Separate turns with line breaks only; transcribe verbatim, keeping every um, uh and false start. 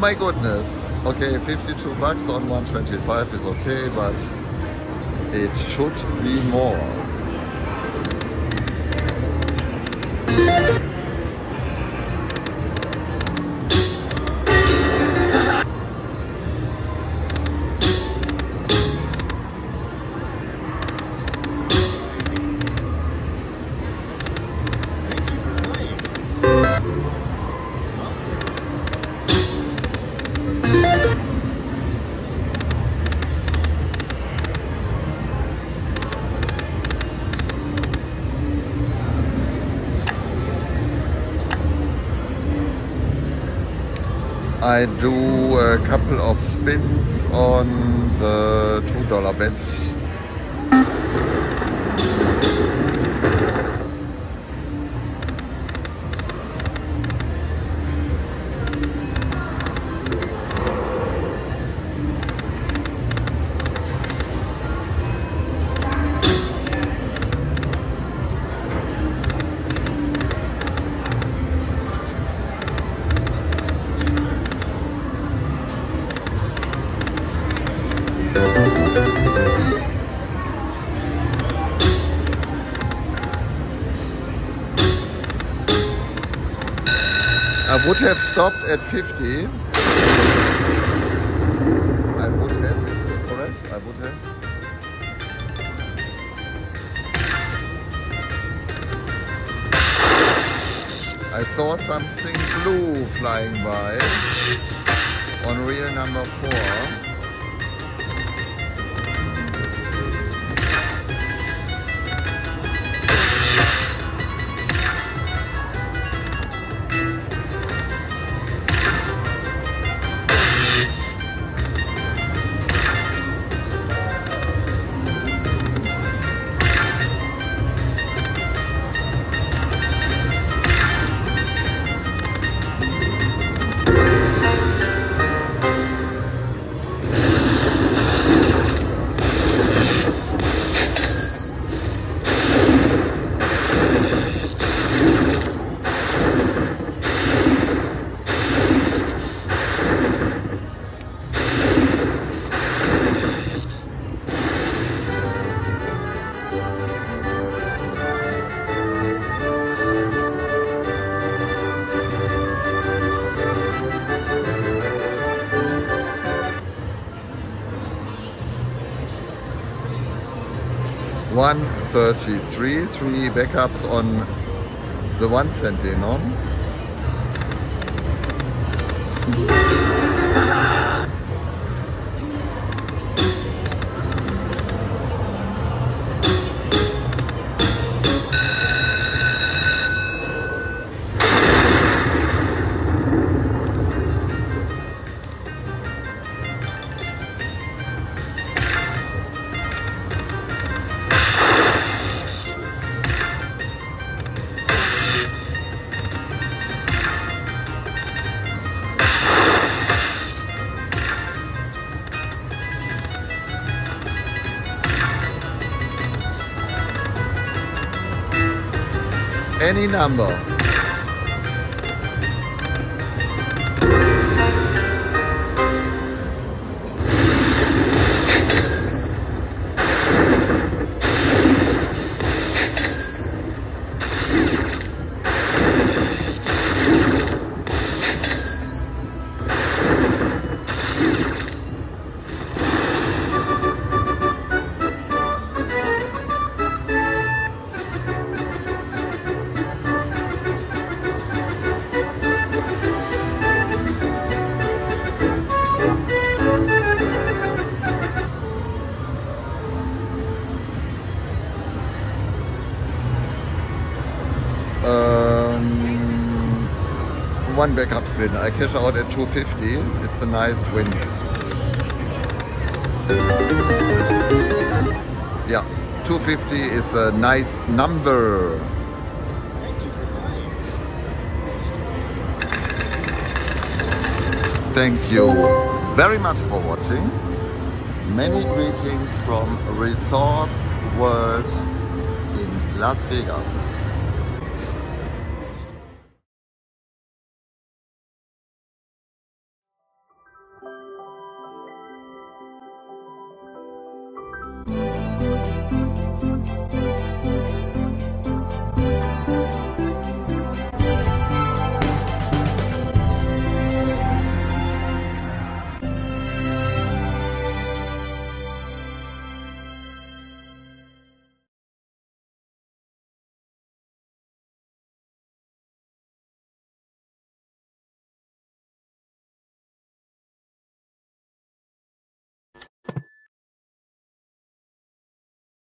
my goodness. Okay, fifty-two bucks on one twenty-five is okay, but it should be more. I do a couple of spins on the two dollar bets. I would have stopped at fifty. I would have, is it correct? I would have. I saw something blue flying by on reel number four. one thirty-three, three backups on the one cent denom. Any number. One backup spin. I cash out at two fifty. It's a nice win. Yeah, two fifty is a nice number. Thank you very much for watching. Many greetings from Resorts World in Las Vegas.